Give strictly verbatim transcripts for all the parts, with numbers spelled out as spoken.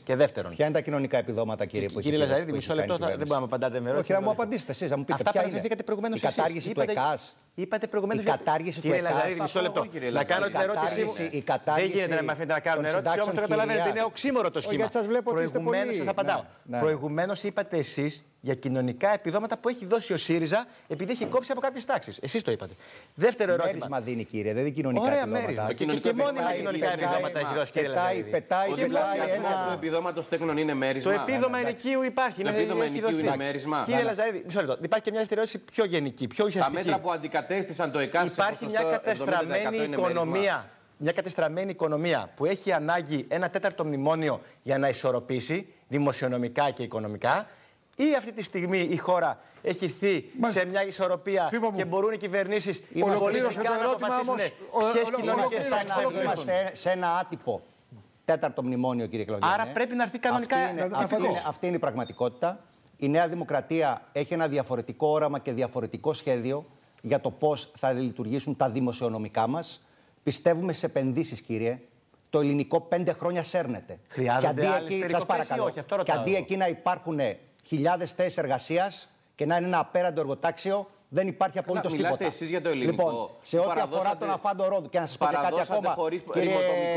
Και δεύτερον. Ποια είναι τα κοινωνικά επιδόματα, κύριε Πούτιν? Κύριε Λαζαρίδη, μισό λεπτό, δεν μπορούμε να απαντάτε με ερώτηση. Όχι, να μου απαντήσετε εσείς, να μου πείτε. Αυτά ποια που αναφερθήκατε προηγουμένως. Η κατάργηση του ΕΚΑΣ. Είπατε προηγουμένως. Η κατάργηση του ΕΚΑΣ. Κύριε Λαζαρίδη, μισό λεπτό. Να κάνω την ερώτησή μου. Δεν γίνεται να με αφήνετε να κάνω ερώτηση, όμως το καταλαβαίνετε. Είναι οξύμορο το σχήμα. Προηγουμένως σας απαντάω. Προηγουμένως είπατε εσείς για κοινωνικά επιδόματα που έχει δώσει ο ΣΥΡΙΖΑ επειδή έχει κόψει από κάποιες τάξεις. Εσείς το είπατε. Δεύτερο ερώτημα. Μέρισμα δίνει, κύριε, δεν είναι κοινωνικά Ωραία, επιδόματα. μέρισμα. Και, και, και μόνιμα κοινωνικά επιδόματα έχει δώσει, κύριε Λαζαρίδη. Πετάει, πετάει. Το επιδόματο στέκνων είναι μέρισμα. Το επίδομα ενοικίου υπάρχει. Το επίδομα ενοικίου είναι μέρισμα. Κύριε Λαζαρίδη, μισό λεπτό. Υπάρχει και μια δεύτερη ερώτηση πιο γενική, πιο ουσιαστική. Τα μέτρα που αντικατέστησαν το ΕΚΑΣ. Υπάρχει μια κατεστραμμένη οικονομία. Μια κατεστραμμένη οικονομία που έχει ανάγκη ένα τέταρτο μνημόνιο για να ισορροπήσει δημοσιονομικά και οικονομικά, ή αυτή τη στιγμή η χώρα έχει έρθει σε μια ισορροπία και μπορούν οι κυβερνήσεις πολιτικά να αποφασίσουν ποιες κοινωνικές τάξεις θα επιλέξουν. Είμαστε σε ένα άτυπο τέταρτο μνημόνιο, κύριε Κλωδιανέ. Άρα πρέπει να έρθει κανονικά. Αυτή είναι, αυτή, είναι, αυτή είναι η πραγματικότητα. Η Νέα Δημοκρατία έχει ένα διαφορετικό όραμα και διαφορετικό σχέδιο για το πώς θα λειτουργήσουν τα δημοσιονομικά μας. Πιστεύουμε σε επενδύσεις, κύριε. Το ελληνικό πέντε χρόνια σέρνεται. Χρειάζονται και αντί άλλες εκεί, σας παρακαλώ, όχι, αυτό και αντί εκεί να υπάρχουν χιλιάδες θέσεις εργασίας και να είναι ένα απέραντο εργοτάξιο, δεν υπάρχει απολύτως τίποτα. Μιλάτε εσείς για το ελληνικό. Λοιπόν, σε ό,τι αφορά τον Αφάντο Ρόδου, και να σας πω και κάτι ακόμα, κύριε,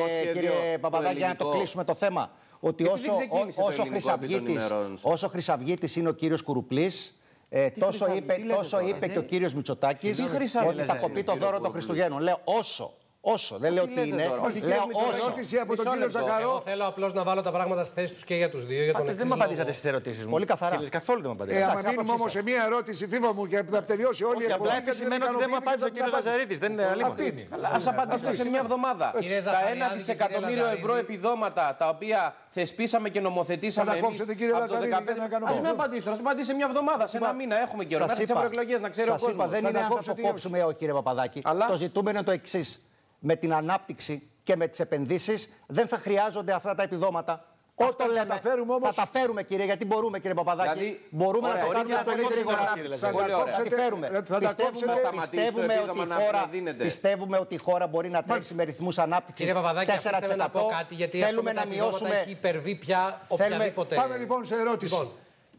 κύριε Παπαδάκη, να το κλείσουμε το θέμα. Ότι όσο, όσο, χρυσαυγίτης, όσο χρυσαυγίτης είναι ο κύριος Κουρουπλής, Ε, τόσο χρυσα... είπε, τόσο είπε και ο κύριος Μητσοτάκης ότι θα κοπεί το δώρο των Χριστουγέννων. Λέω όσο. Όσο. Δεν λέω τι είναι. Λέω όσο. Από τον κύριο Ζαχαρό. Εγώ θέλω απλώς να βάλω τα πράγματα στη θέση τους και για τους δύο. Για τον δεν μου απαντήσατε στις ερωτήσεις μου. Πολύ καθαρά. Κύριε, καθόλου δεν μου απαντήσατε. Ε, άμα μείνουμε όμως σε μία ερώτηση, φίβα μου, και θα τελειώσει όλη η εκπομπή. Απλά επισημαίνω ότι δεν μου απάντησε ο κύριος Λαζαρίδης. Δεν είναι αλήθεια. Ας απαντήσω σε μία εβδομάδα. Τα ένα δισεκατομμύριο ευρώ επιδόματα τα οποία θεσπίσαμε και νομοθετήσαμε εμείς από το δεκαπέντε. Ας με απαντήσω. Ας με απαντήσει σε μία εβδομάδα. Σε ένα μήνα έχουμε καιρό. Μέχρι τις ευρωεκλογές να ξέρει ο κόσμος. Δεν είναι αν θα το κόψουμε, κύριε Παπαδάκη. Το ζητούμενο είναι το εξής. Με την ανάπτυξη και με τις επενδύσεις δεν θα χρειάζονται αυτά τα επιδόματα. Όταν λέμε, θα τα φέρουμε, όμως... θα τα φέρουμε, κύριε, γιατί μπορούμε, κύριε Παπαδάκη. Δηλαδή, μπορούμε ωραία, να το κάνουμε πολύ γρήγορα. Θα τη φέρουμε. Πιστεύουμε, πιστεύουμε, ότι χώρα, πιστεύουμε ότι η χώρα μπορεί να τρέξει με ρυθμούς ανάπτυξης κύριε Παπαδάκη, τέσσερα τοις εκατό. Να πω κάτι, γιατί θέλουμε να μειώσουμε. Έχει υπερβεί πια οποιαδήποτε. Πάμε λοιπόν σε ερώτηση. Λοιπόν,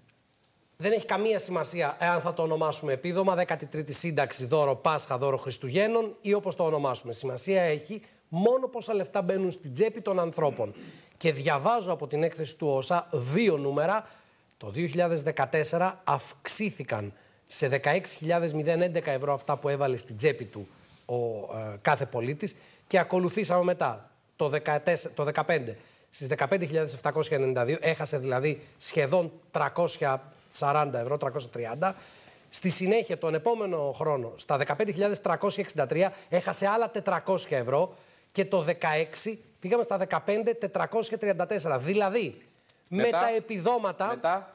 δεν έχει καμία σημασία εάν θα το ονομάσουμε επίδομα, δέκατη τρίτη σύνταξη, δώρο Πάσχα, δώρο Χριστουγέννων ή όπως το ονομάσουμε. Σημασία έχει μόνο πόσα λεφτά μπαίνουν στην τσέπη των ανθρώπων. Και διαβάζω από την έκθεση του ΟΣΑ δύο νούμερα. Το δύο χιλιάδες δεκατέσσερα αυξήθηκαν σε δεκαέξι χιλιάδες έντεκα ευρώ αυτά που έβαλε στην τσέπη του ο ε, κάθε πολίτης και ακολουθήσαμε μετά το, δεκατέσσερα, το δεκαπέντε στις δεκαπέντε χιλιάδες επτακόσια ενενήντα δύο, έχασε δηλαδή σχεδόν τριακόσια σαράντα ευρώ, τριακόσια τριάντα. Στη συνέχεια, τον επόμενο χρόνο, στα δεκαπέντε χιλιάδες τριακόσια εξήντα τρία, έχασε άλλα τετρακόσια ευρώ και το δεκαέξι πήγαμε στα δεκαπέντε χιλιάδες τετρακόσια τριάντα τέσσερα. Δηλαδή, μετά, με τα επιδόματα... Μετά.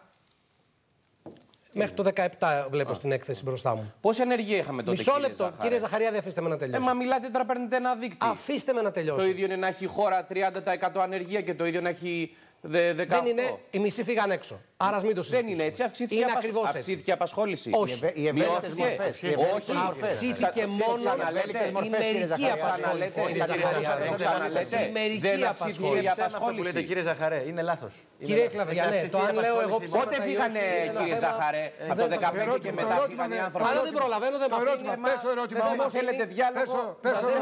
Μέχρι το δεκαεπτά βλέπω Α. στην έκθεση μπροστά μου. Πόση ανεργία είχαμε τότε, Μισό λεπτό, Ζαχαρέ. Κύριε Ζαχαρία, δεν αφήστε με να τελειώσω. Ε, μα μιλάτε τώρα, παίρνετε ένα δίκτυο. Αφήστε με να τελειώσω. Το ίδιο είναι να έχει η χώρα τριάντα τοις εκατό ανεργία και το ίδιο να έχει δεκαοκτώ. Δεν είναι. Οι μισοί φύγαν έξω. Άρα μην το συζητήσουμε. Δεν είναι έτσι. Αυξήθηκε, είναι απασ... ακριβώς αυξήθηκε η απασχόληση. Όχι. Οι ευέλικτες μορφές. Όχι. Αυξήθηκε μόνο η μερική απασχόληση. Η μερική απασχόληση. Κύριε Ζαχαρέ, είναι λάθος. Κύριε Κλαβιανέ, το αν λέω εγώ ψέματα. Πότε φύγανε, κύριε Ζαχαρέ, από το δεκαπέντε και μετά φύγανε οι άνθρωποι. Άρα δεν προλαβαίνω, δεν με αφήνετε. Πες το ερώτημα. Δεν θέλετε διάλογο.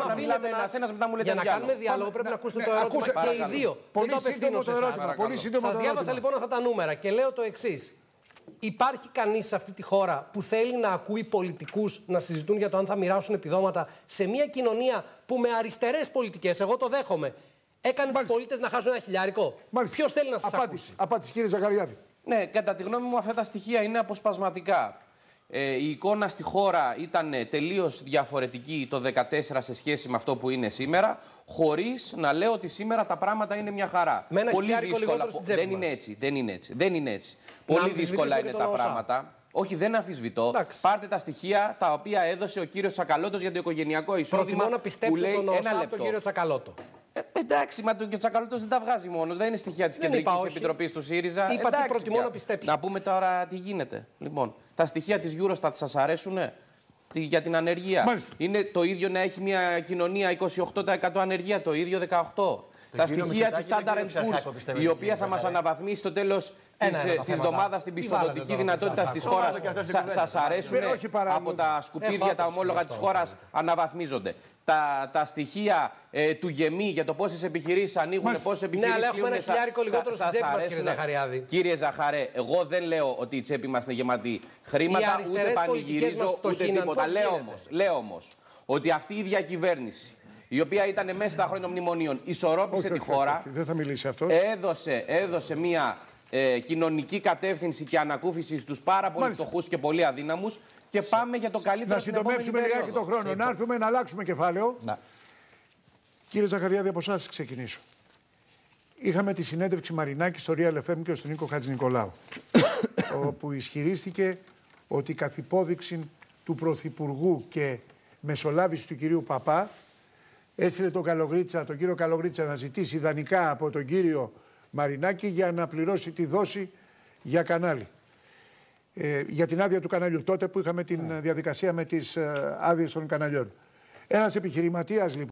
Για να κάνουμε διάλογο πρέπει να ακούσετε το ερώτημα και οι δύο. Πολύ σύντομο το ερώτημα. Σας διάβασα λοιπόν αυτά τα νούμερα και λέω το εξής. Υπάρχει κανείς σε αυτή τη χώρα που θέλει να ακούει πολιτικούς να συζητούν για το αν θα μοιράσουν επιδόματα σε μια κοινωνία που με αριστερές πολιτικές, εγώ το δέχομαι, έκανε τους πολίτες να χάσουν ένα χιλιάρικο? Ποιος θέλει να σας ακούσει? Απάντηση, κύριε Ζαχαριάδη. Ναι, κατά τη γνώμη μου αυτά τα στοιχεία είναι αποσπασματικά. Ε, η εικόνα στη χώρα ήταν τελείως διαφορετική το δύο χιλιάδες δεκατέσσερα σε σχέση με αυτό που είναι σήμερα, χωρίς να λέω ότι σήμερα τα πράγματα είναι μια χαρά. Με ένα πολύ δύσκολα. Δεν είναι έτσι, δεν είναι έτσι. Δεν είναι έτσι. Πολύ δύσκολα είναι τα πράγματα. Όχι, δεν αμφισβητώ. Εντάξει. Πάρτε τα στοιχεία τα οποία έδωσε ο κύριος Τσακαλώτος για το οικογενειακό εισόδημα. Προτιμώ να πιστέψω τον ΟΣΑ από τον κύριο Τσακαλώτο. Ε, εντάξει, μα και ο Τσακαλώτος δεν τα βγάζει μόνο. Δεν είναι στοιχεία της Κεντρικής Επιτροπής του ΣΥΡΙΖΑ. Είπα τι προτιμώ να πιστέψω. Να πούμε τώρα τι γίνεται. Λοιπόν, τα στοιχεία της Eurostat σας αρέσουνε για την ανεργία? Μάλιστα. Είναι το ίδιο να έχει μια κοινωνία είκοσι οκτώ τοις εκατό ανεργία, το ίδιο δεκαοκτώ τοις εκατό. Τα στοιχεία τη Standard and Poor's, η οποία θα μας αναβαθμίσει στο τέλος της εβδομάδας την πιστοδοτική δυνατότητα της χώρας, σας αρέσουν? Από τα σκουπίδια, τα ομόλογα της χώρας αναβαθμίζονται. Τα, τα στοιχεία ε, του Γεμί για το πόσες επιχειρήσεις ανοίγουν, πόσες επιχειρήσεις ναι, αλλά έχουμε ένα χιλιάρικο λιγότερο στην τσέπη μας, κύριε Ζαχαριάδη. Κύριε Ζαχαρέ, εγώ δεν λέω ότι η τσέπη μας είναι γεμάτη χρήματα, ούτε πανηγυρίζω, ούτε τίποτα. Λέω όμως, λέω όμως ότι αυτή η διακυβέρνηση, η οποία ήταν μέσα στα χρόνια των μνημονίων, ισορρόπησε όχι, τη όχι, χώρα, όχι, δεν θα μιλήσει αυτό. Έδωσε, έδωσε μια ε, κοινωνική κατεύθυνση και ανακούφιση στους πάρα πολύ φτωχούς και πολύ αδύναμους. Και πάμε για το καλύτερο. Να συντομεύσουμε λιγάκι τον χρόνο. Σύντο. Να έρθουμε να αλλάξουμε κεφάλαιο. Να. Κύριε Ζαχαριάδη, από εσάς ξεκινήσω. Είχαμε τη συνέντευξη Μαρινάκη στο Real εφ εμ και στον Νίκο Χατζηνικολάου. όπου ισχυρίστηκε ότι η καθυπόδειξη του Πρωθυπουργού και μεσολάβηση του κυρίου Παπά έστειλε τον, Καλογρίτσα, τον κύριο Καλογρίτσα να ζητήσει ιδανικά από τον κύριο Μαρινάκη για να πληρώσει τη δόση για κανάλι. Ε, για την άδεια του καναλιού, τότε που είχαμε την διαδικασία με τις ε, άδειες των καναλιών. Ένας επιχειρηματίας λοιπόν